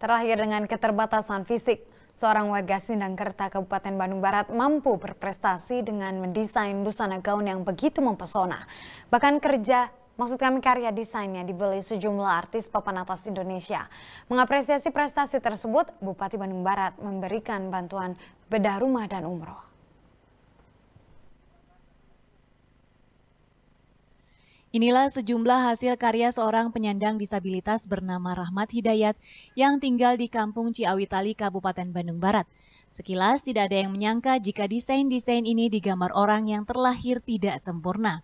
Terlahir dengan keterbatasan fisik, seorang warga Sindangkerta, Kabupaten Bandung Barat mampu berprestasi dengan mendesain busana gaun yang begitu mempesona. Bahkan karya desainnya dibeli sejumlah artis papan atas Indonesia. Mengapresiasi prestasi tersebut, Bupati Bandung Barat memberikan bantuan bedah rumah dan umroh. Inilah sejumlah hasil karya seorang penyandang disabilitas bernama Rahmat Hidayat yang tinggal di Kampung Ciawitali, Kabupaten Bandung Barat. Sekilas tidak ada yang menyangka jika desain-desain ini digambar orang yang terlahir tidak sempurna.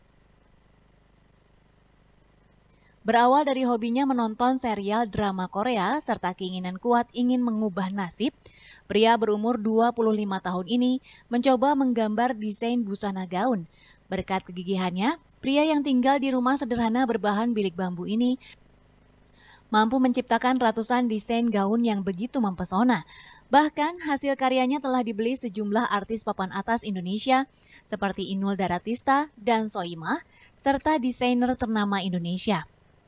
Berawal dari hobinya menonton serial drama Korea serta keinginan kuat ingin mengubah nasib, pria berumur 25 tahun ini mencoba menggambar desain busana gaun. Berkat kegigihannya, pria yang tinggal di rumah sederhana berbahan bilik bambu ini mampu menciptakan ratusan desain gaun yang begitu mempesona. Bahkan hasil karyanya telah dibeli sejumlah artis papan atas Indonesia seperti Inul Daratista dan Soimah, serta desainer ternama Indonesia.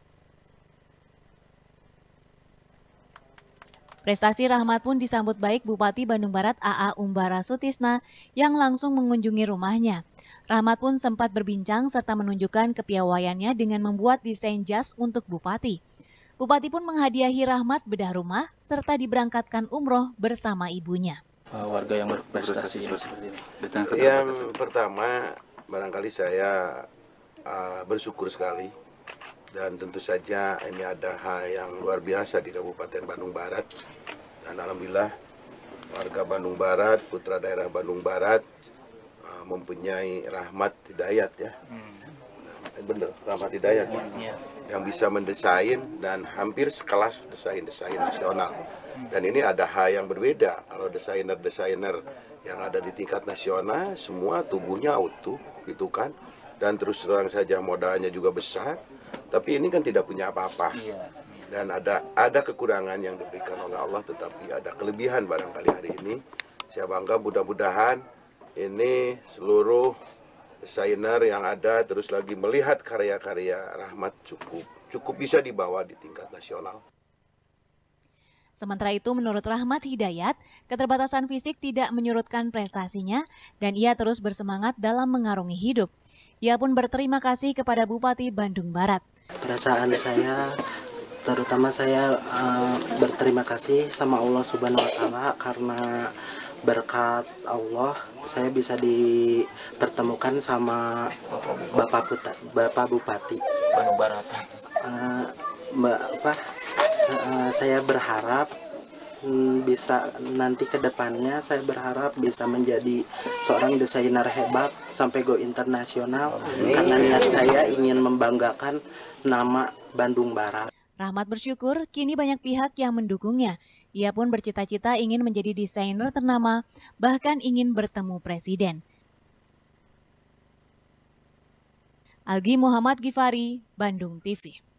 Prestasi Rahmat pun disambut baik Bupati Bandung Barat AA Umbara Sutisna yang langsung mengunjungi rumahnya. Rahmat pun sempat berbincang serta menunjukkan kepiawaiannya dengan membuat desain jas untuk Bupati. Bupati pun menghadiahi Rahmat bedah rumah serta diberangkatkan umroh bersama ibunya. Warga yang berprestasi seperti ini. Yang pertama, barangkali saya bersyukur sekali. Dan tentu saja ini ada hal yang luar biasa di Kabupaten Bandung Barat. Dan alhamdulillah warga Bandung Barat, putra daerah Bandung Barat mempunyai Rahmat Hidayat ya. Bener, Rahmat Hidayat ya. Yang bisa mendesain dan hampir sekelas desain-desain nasional. Dan ini ada hal yang berbeda. Kalau desainer-desainer yang ada di tingkat nasional, semua tubuhnya utuh gitu kan. Dan terus terang saja modalnya juga besar. Tapi ini kan tidak punya apa-apa, dan ada kekurangan yang diberikan oleh Allah, tetapi ada kelebihan barangkali hari ini. Saya bangga, mudah-mudahan ini seluruh desainer yang ada terus lagi melihat karya-karya Rahmat cukup bisa dibawa di tingkat nasional. Sementara itu, menurut Rahmat Hidayat, keterbatasan fisik tidak menyurutkan prestasinya dan ia terus bersemangat dalam mengarungi hidup. Ia pun berterima kasih kepada Bupati Bandung Barat. Perasaan saya, terutama saya berterima kasih sama Allah Subhanahu wa Ta'ala karena berkat Allah saya bisa dipertemukan sama Bapak Bupati Bandung Barat. Saya berharap bisa nanti ke depannya saya berharap bisa menjadi seorang desainer hebat sampai go internasional. Karena niat saya ingin membanggakan nama Bandung Barat. Rahmat bersyukur kini banyak pihak yang mendukungnya. Ia pun bercita-cita ingin menjadi desainer ternama, bahkan ingin bertemu presiden. Algi Muhammad Gifari, Bandung TV.